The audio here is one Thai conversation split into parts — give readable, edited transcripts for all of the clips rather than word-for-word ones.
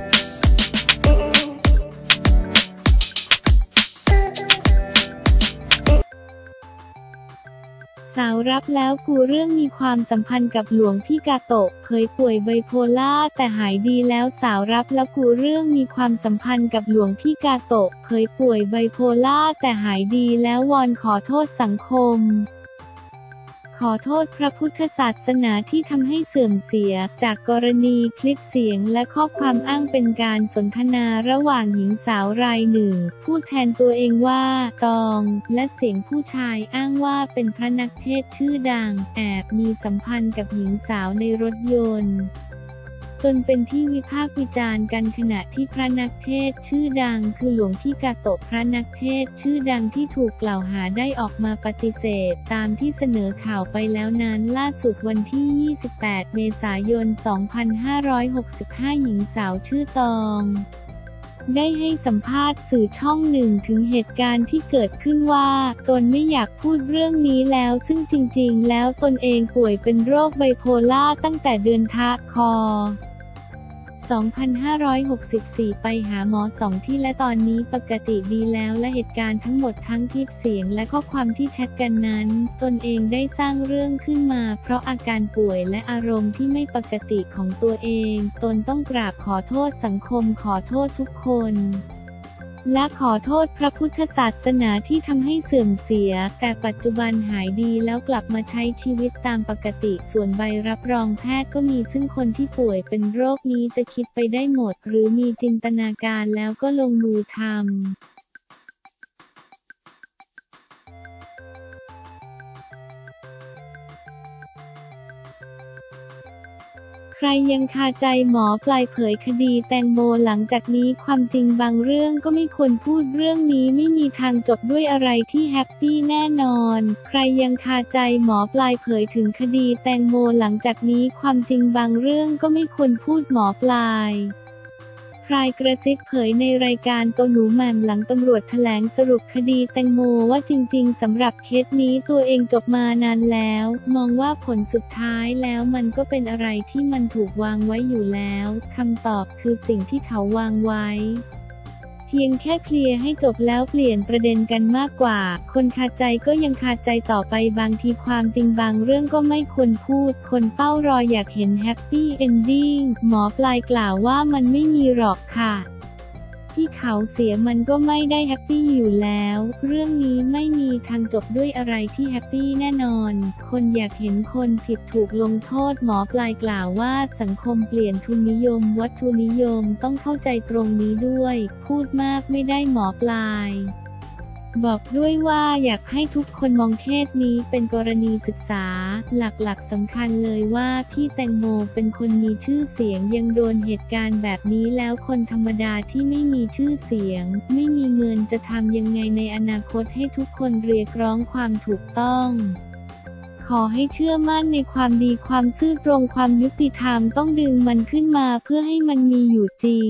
สาวรับแล้วกูเรื่องมีความสัมพันธ์กับหลวงพี่กาโตะเผยป่วยไบโพล่าแต่หายดีแล้วสาวรับแล้วกูเรื่องมีความสัมพันธ์กับหลวงพี่กาโตะเผยป่วยไบโพล่าแต่หายดีแล้ววอนขอโทษสังคมขอโทษพระพุทธศาสนาที่ทำให้เสื่อมเสียจากกรณีคลิปเสียงและข้อความอ้างเป็นการสนทนาระหว่างหญิงสาวรายหนึ่งพูดแทนตัวเองว่าตองและเสียงผู้ชายอ้างว่าเป็นพระนักเทศน์ชื่อดังแอบมีสัมพันธ์กับหญิงสาวในรถยนต์จนเป็นที่วิพากษ์วิจารณ์กันขณะที่พระนักเทศน์ชื่อดังคือหลวงพี่กาโตะพระนักเทศน์ชื่อดังที่ถูกกล่าวหาได้ออกมาปฏิเสธตามที่เสนอข่าวไปแล้วนั้นล่าสุดวันที่ 28 เมษายน 2565 หญิงสาวชื่อตองได้ให้สัมภาษณ์สื่อช่องหนึ่งถึงเหตุการณ์ที่เกิดขึ้นว่าตนไม่อยากพูดเรื่องนี้แล้วซึ่งจริงๆแล้วตนเองป่วยเป็นโรคไบโพล่าตั้งแต่เดือนธันวาคม 2564 ไปหาหมอ2 ที่และตอนนี้ปกติดีแล้วและเหตุการณ์ทั้งหมดทั้งคลิปเสียงและข้อความที่แชทกันนั้นตนเองได้สร้างเรื่องขึ้นมาเพราะอาการป่วยและอารมณ์ที่ไม่ปกติของตัวเองตนต้องกราบขอโทษสังคมขอโทษทุกคนและขอโทษพระพุทธศาสนาที่ทำให้เสื่อมเสียแต่ปัจจุบันหายดีแล้วกลับมาใช้ชีวิตตามปกติส่วนใบรับรองแพทย์ก็มีซึ่งคนที่ป่วยเป็นโรคนี้จะคิดไปได้หมดหรือมีจินตนาการแล้วก็ลงมือทำใครยังคาใจหมอปลายเผยคดีแตงโมหลังจากนี้ความจริงบางเรื่องก็ไม่ควรพูดเรื่องนี้ไม่มีทางจบด้วยอะไรที่แฮปปี้แน่นอนใครยังคาใจหมอปลายเผยถึงคดีแตงโมหลังจากนี้ความจริงบางเรื่องก็ไม่ควรพูดหมอปลายพลายกระซิบเผยในรายการโตหนูแหม่มหลังตำรวจแถลงสรุปคดีแตงโมว่าจริงๆสำหรับเคสนี้ตัวเองจบมานานแล้วมองว่าผลสุดท้ายแล้วมันก็เป็นอะไรที่มันถูกวางไว้อยู่แล้วคำตอบคือสิ่งที่เขาวางไว้เพียงแค่เคลียร์ให้จบแล้วเปลี่ยนประเด็นกันมากกว่าคนคาใจก็ยังคาใจต่อไปบางทีความจริงบางเรื่องก็ไม่ควรพูดคนเฝ้ารออยากเห็นแฮปปี้เอนดิ้งหมอปลายกล่าวว่ามันไม่มีหรอกค่ะที่เขาเสียมันก็ไม่ได้แฮปปี้อยู่แล้วเรื่องนี้ไม่มีทางจบด้วยอะไรที่แฮปปี้แน่นอนคนอยากเห็นคนผิดถูกลงโทษหมอปลายกล่าวว่าสังคมเปลี่ยนทุนนิยมวัตถุนิยมต้องเข้าใจตรงนี้ด้วยพูดมากไม่ได้หมอปลายบอกด้วยว่าอยากให้ทุกคนมองเคสนี้เป็นกรณีศึกษาหลักๆสำคัญเลยว่าพี่แตงโมเป็นคนมีชื่อเสียงยังโดนเหตุการณ์แบบนี้แล้วคนธรรมดาที่ไม่มีชื่อเสียงไม่มีเงินจะทำยังไงในอนาคตให้ทุกคนเรียกร้องความถูกต้องขอให้เชื่อมั่นในความดีความซื่อตรงความยุติธรรมต้องดึงมันขึ้นมาเพื่อให้มันมีอยู่จริง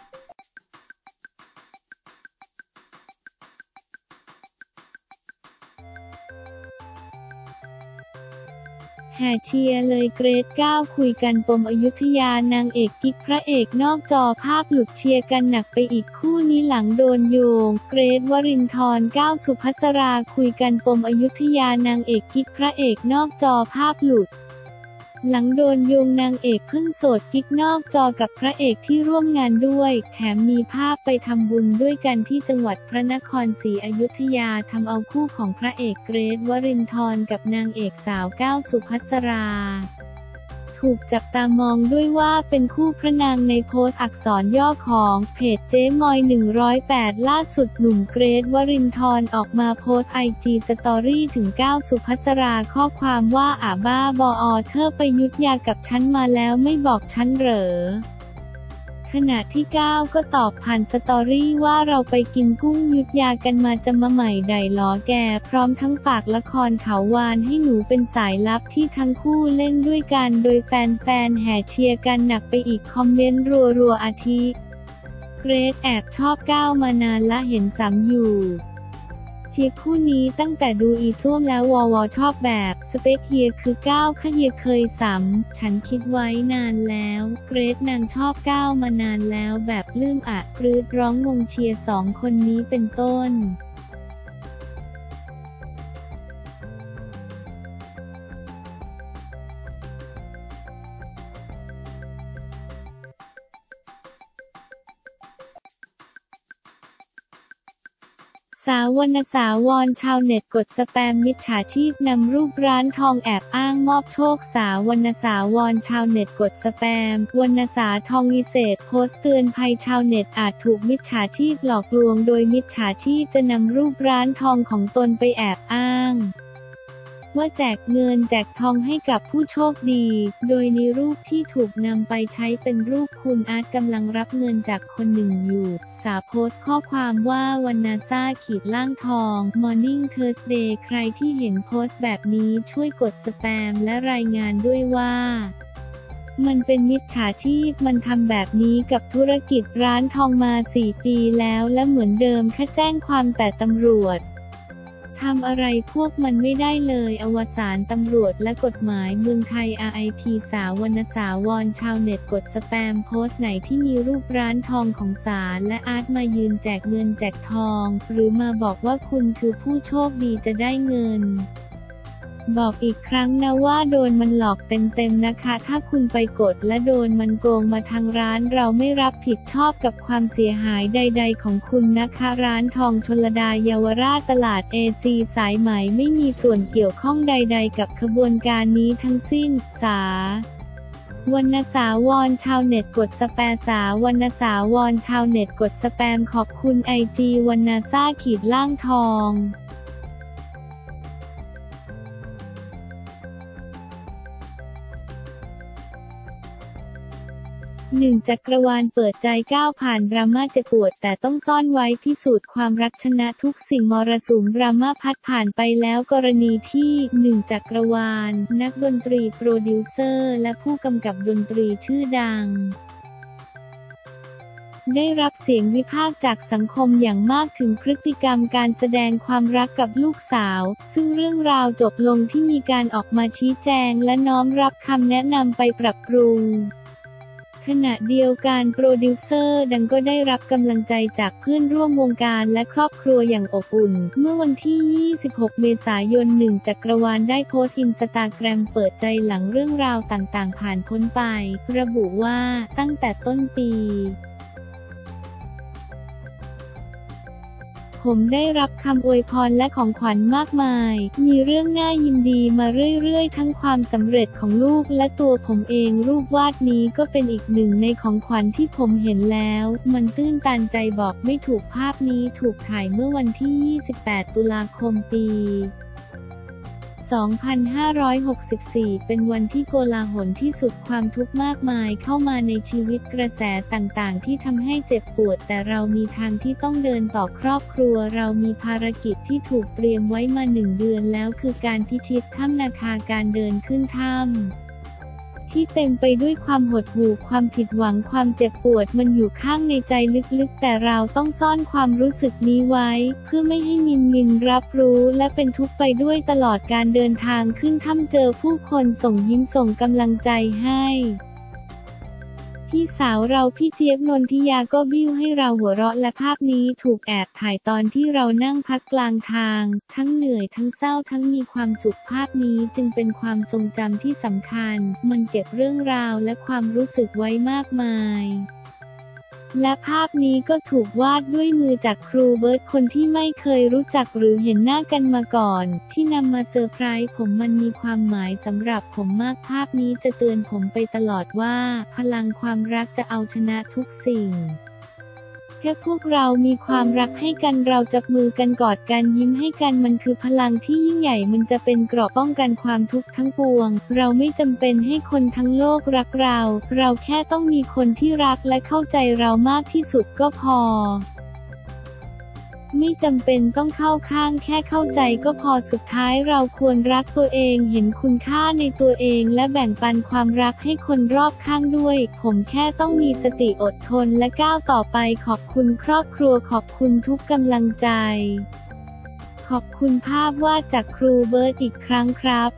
แห่เชียร์เลยเกรท9คุยกันปมอยุธยานางเอกกิ๊กพระเอกนอกจอภาพหลุดเชียร์กันหนักไปอีกคู่นี้หลังโดนโยงเกรทวรินทร์9สุภัสราคุยกันปมอยุธยานางเอกกิ๊กพระเอกนอกจอภาพหลุดหลังโดนโยงนางเอกเพิ่งโสดกิ๊กนอกจอกับพระเอกที่ร่วมงานด้วยแถมมีภาพไปทำบุญด้วยกันที่จังหวัดพระนครศรีอยุธยาทำเอาคู่ของพระเอกเกรทวรินทร์กับนางเอกสาว9สุภัสราถูกจับตามองด้วยว่าเป็นคู่พระนางในโพสต์อักษรย่อของเพจเจ๊มอย108ล่าสุดหนุ่มเกรทวรินทร์ออกมาโพสต์IGสตอรี่ถึง9สุภัสราข้อความว่าบ้าบอเธอไปยุธยากับฉันมาแล้วไม่บอกฉันเหรอขณะที่9ก็ตอบผ่านสตอรี่ว่าเราไปกินกุ้งยุธยากันมาจะมาใหม่ได่ล้อแกพร้อมทั้งฝากละครเขาวานให้หนูเป็นสายลับที่ทั้งคู่เล่นด้วยกันโดยแฟนๆแห่เชียร์กันหนักไปอีกคอมเมนต์รัวๆอาทิเกรทแอบชอบ9มานานละเห็นซ้ำอยู่เชียร์คู่นี้ตั้งแต่ดูอีส้วมแล้ววชอบแบบสเปคเฮียคือก้าวค่ะเฮียเคยฉันคิดไว้นานแล้วเกรซนางชอบก้าวมานานแล้วแบบลืมอะกรีดร้องงงเชียร์2 คนนี้เป็นต้นสาวรรณสาวรชาวเน็ตกดสแปมมิจฉาชีพนำรูปร้านทองแอบอ้างมอบโชคสาวรรณสาวรชาวเน็ตกดสแปมวรรณสาทองวิเศษโพสต์เตือนภัยชาวเน็ตอาจถูกมิจฉาชีพหลอกลวงโดยมิจฉาชีพจะนำรูปร้านทองของตนไปแอบอ้างว่าแจกเงินแจกทองให้กับผู้โชคดีโดยในรูปที่ถูกนำไปใช้เป็นรูปคุณอาร์ตกำลังรับเงินจากคนหนึ่งอยู่สาวโพสต์ข้อความว่าวันนาซาล่างทอง Morning Thursday ใครที่เห็นโพสต์แบบนี้ช่วยกดสแปมและรายงานด้วยว่ามันเป็นมิจฉาชีพมันทำแบบนี้กับธุรกิจร้านทองมา4 ปีแล้วและเหมือนเดิมแค่แจ้งความแต่ตำรวจทำอะไรพวกมันไม่ได้เลยอวสานตำรวจและกฎหมายเมืองไทย RIP สาววรรณสาวรชาวเน็ตกดสแปมโพสต์ไหนที่มีรูปร้านทองของศาลและอาร์ตมายืนแจกเงินแจกทองหรือมาบอกว่าคุณคือผู้โชคดีจะได้เงินบอกอีกครั้งนะว่าโดนมันหลอกเต็มๆนะคะถ้าคุณไปกดและโดนมันโกงมาทางร้านเราไม่รับผิดชอบกับความเสียหายใดๆของคุณนะคะร้านทองชลดาเยาวราชตลาด AC สายไหมไม่มีส่วนเกี่ยวข้องใดๆกับขบวนการนี้ทั้งสิ้นสาวรรณสาวรชาวเน็ตกดสแปมสาวรรณสาวรชาวเน็ตกดสแปมขอบคุณ IG วรรณซ่าล่างทอง1จักรวาลเปิดใจก้าวผ่านดราม่าเจ็บปวดแต่ต้องซ่อนไว้พิสูจน์ความรักชนะทุกสิ่งมรสุมดราม่าพัดผ่านไปแล้วกรณีที่1จักรวาลนักดนตรีโปรดิวเซอร์และผู้กำกับดนตรีชื่อดังได้รับเสียงวิพากษ์จากสังคมอย่างมากถึงพฤติกรรมการแสดงความรักกับลูกสาวซึ่งเรื่องราวจบลงที่มีการออกมาชี้แจงและน้อมรับคำแนะนำไปปรับปรุงขณะเดียวกันโปรดิวเซอร์ดังก็ได้รับกำลังใจจากเพื่อนร่วมวงการและครอบครัวอย่างอบอุ่นเมื่อวันที่ 26 เมษายน1จักรวาลได้โพสต์อินสตาแกรมเปิดใจหลังเรื่องราวต่างๆผ่านพ้นไประบุว่าตั้งแต่ต้นปีผมได้รับคำอวยพรและของขวัญมากมายมีเรื่องน่ายินดีมาเรื่อยๆทั้งความสำเร็จของลูกและตัวผมเองรูปวาดนี้ก็เป็นอีกหนึ่งในของขวัญที่ผมเห็นแล้วมันตื้นตันใจบอกไม่ถูกภาพนี้ถูกถ่ายเมื่อวันที่ 28 ตุลาคมปี 2564 เป็นวันที่โกลาหลที่สุดความทุกข์มากมายเข้ามาในชีวิตกระแสต่างๆที่ทำให้เจ็บปวดแต่เรามีทางที่ต้องเดินต่อครอบครัวเรามีภารกิจที่ถูกเตรียมไว้มา1 เดือนแล้วคือการพิชิตถ้ำนาคาการเดินขึ้นถ้ำที่เต็มไปด้วยความหดหู่ความผิดหวังความเจ็บปวดมันอยู่ข้างในใจลึกๆแต่เราต้องซ่อนความรู้สึกนี้ไว้เพื่อไม่ให้มินรับรู้และเป็นทุกข์ไปด้วยตลอดการเดินทางขึ้นถ้ำเจอผู้คนส่งยิ้มส่งกำลังใจให้พี่สาวเราพี่เจี๊ยบนนทิยาก็บิ้วให้เราหัวเราะและภาพนี้ถูกแอบถ่ายตอนที่เรานั่งพักกลางทางทั้งเหนื่อยทั้งเศร้าทั้งมีความสุขภาพนี้จึงเป็นความทรงจำที่สำคัญมันเก็บเรื่องราวและความรู้สึกไว้มากมายและภาพนี้ก็ถูกวาดด้วยมือจากครูเบิร์ตคนที่ไม่เคยรู้จักหรือเห็นหน้ากันมาก่อนที่นำมาเซอร์ไพรส์ผมมันมีความหมายสำหรับผมมากภาพนี้จะเตือนผมไปตลอดว่าพลังความรักจะเอาชนะทุกสิ่งแค่พวกเรามีความรักให้กันเราจับมือกันกอดกันยิ้มให้กันมันคือพลังที่ยิ่งใหญ่มันจะเป็นเกราะป้องกันความทุกข์ทั้งปวงเราไม่จำเป็นให้คนทั้งโลกรักเราแค่ต้องมีคนที่รักและเข้าใจเรามากที่สุดก็พอไม่จำเป็นต้องเข้าข้างแค่เข้าใจก็พอสุดท้ายเราควรรักตัวเองเห็นคุณค่าในตัวเองและแบ่งปันความรักให้คนรอบข้างด้วยผมแค่ต้องมีสติอดทนและก้าวต่อไปขอบคุณครอบครัวขอบคุณทุกกำลังใจขขอบคุณภาพวาดจากครูเบิร์ตอีกครั้งครับ